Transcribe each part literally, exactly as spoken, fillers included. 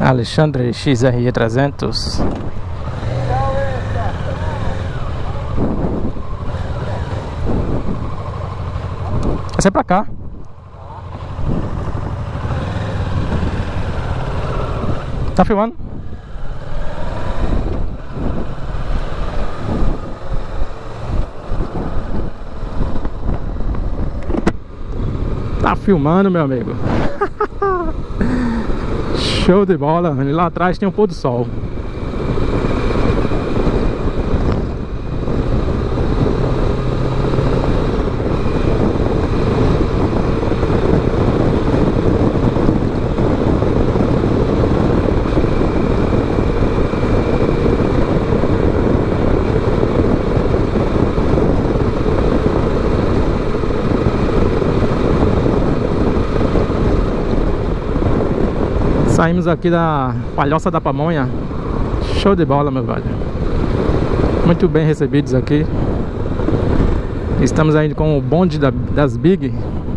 Alexandre X R E trezentos. Vai ser pra cá. Tá filmando? Tá filmando, meu amigo. Show de bola. E lá atrás tem um pôr do sol. Saímos aqui da Palhoça da Pamonha. Show de bola, meu velho. Muito bem recebidos aqui. Estamos ainda com o bonde da, das Big.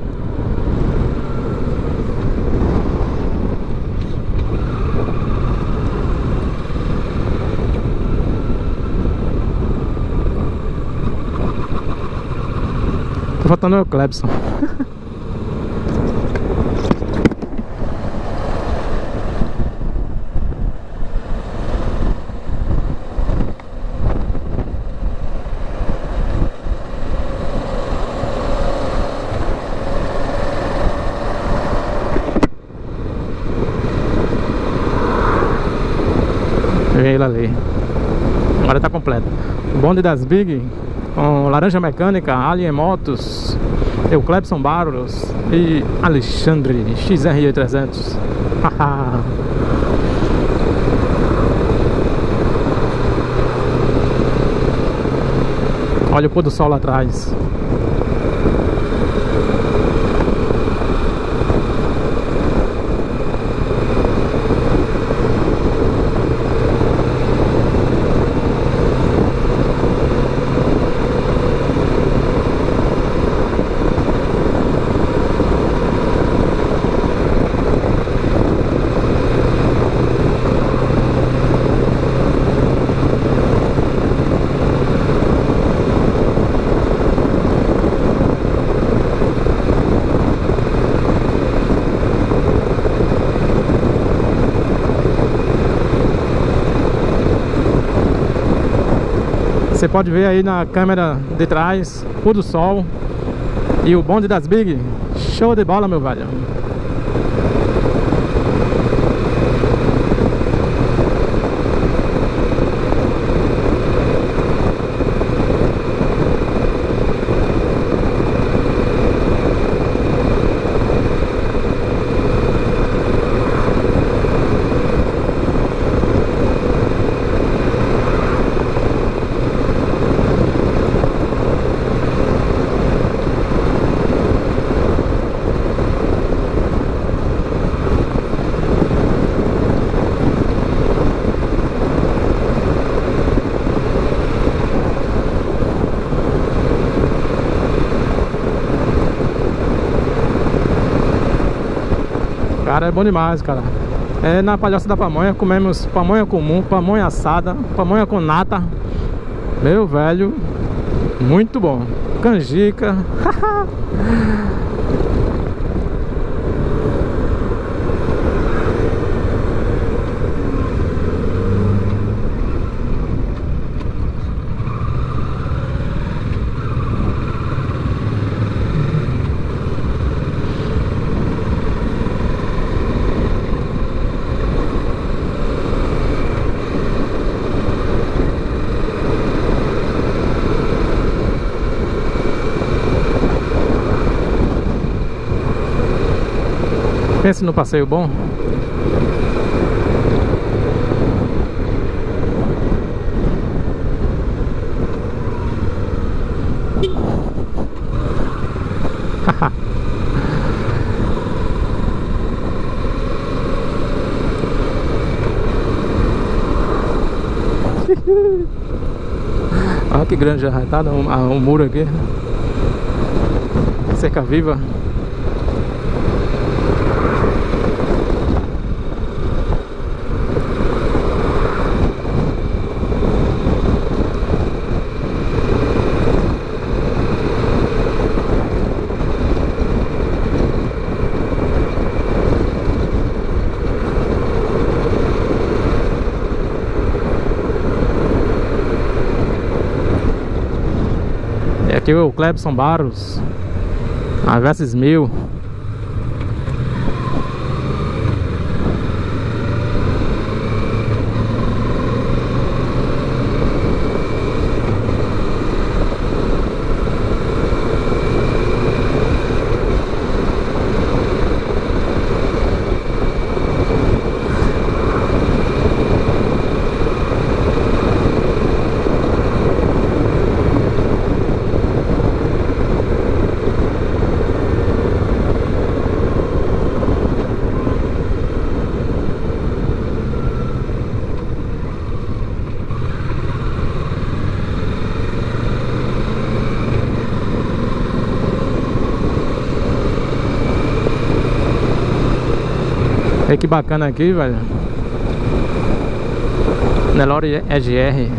Tô faltando o Clebson. Ele ali. Agora tá completo. Bonde das Big com Laranja Mecânica, Alien Motos, eu Clebson Barros e Alexandre X R E trezentos. Olha o pôr do sol lá atrás. Você pode ver aí na câmera de trás, pôr do sol e o bonde das Big. Show de bola, meu velho. Cara, é bom demais, cara. É na Palhoça da Pamonha, comemos pamonha comum, pamonha assada, pamonha com nata. Meu velho, muito bom. Canjica. Pense no passeio bom. Olha que grande já tá um, um muro aqui. Cerca viva. Aqui é o Clebson Barros, a Versys mil. Olha que bacana aqui, velho. Nelore E G R.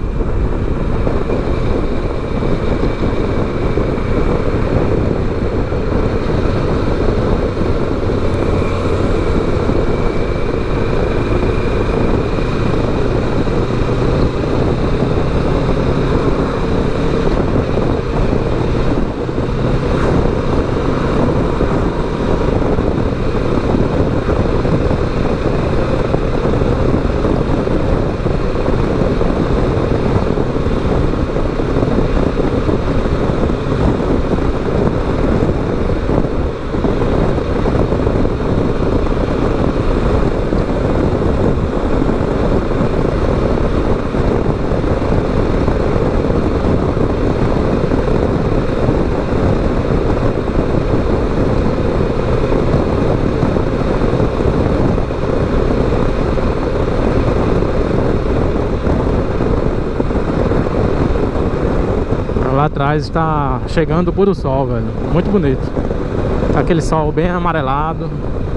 Lá atrás está chegando o pôr do sol, velho. Muito bonito. Tá aquele sol bem amarelado.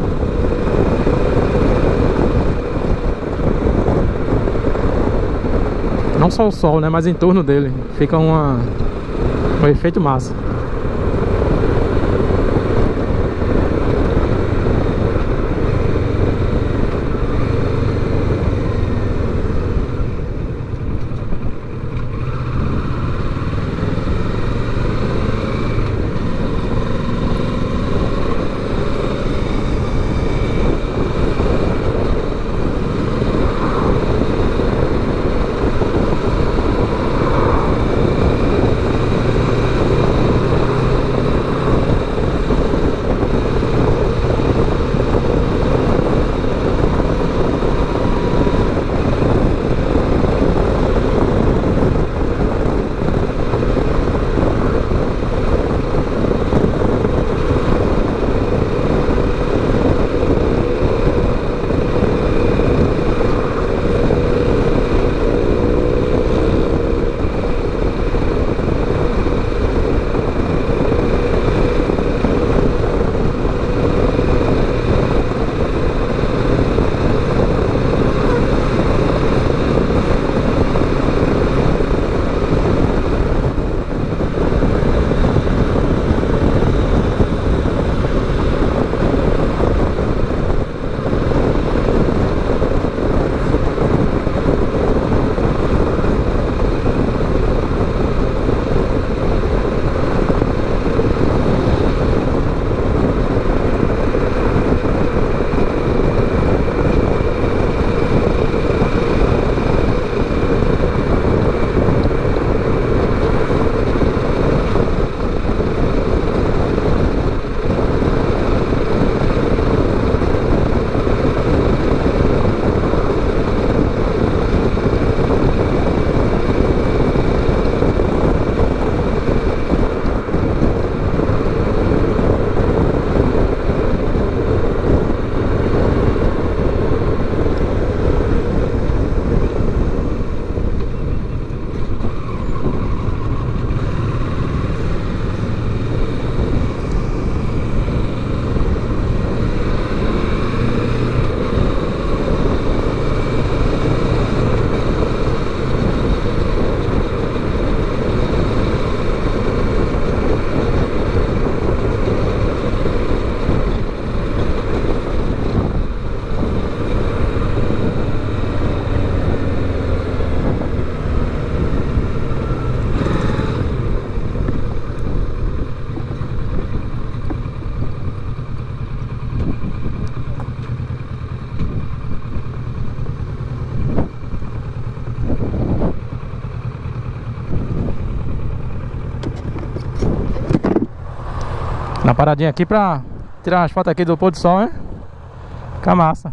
Não só o sol, né? Mas em torno dele. Fica uma... um efeito massa. Na paradinha aqui pra tirar umas fotos aqui do pôr do sol, hein? Fica massa.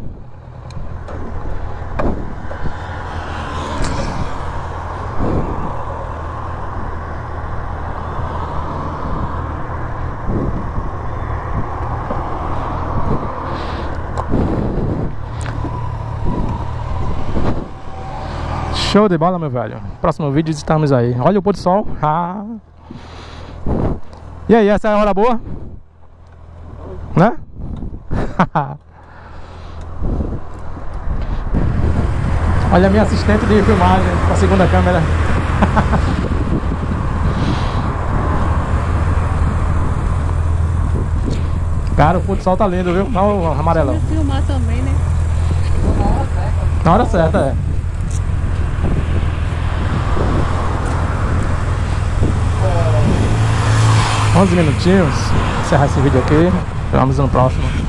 Show de bola, meu velho. Próximo vídeo estamos aí. Olha o pôr do sol. Ah. E aí, essa é a hora boa? Né? Olha a minha assistente de filmagem com a segunda câmera. Cara, o pôr do sol tá lindo, viu? Olha o amarelão. Filmar também, né? Na hora certa, é. onze minutinhos. Encerrar esse vídeo aqui. Vamos no próximo.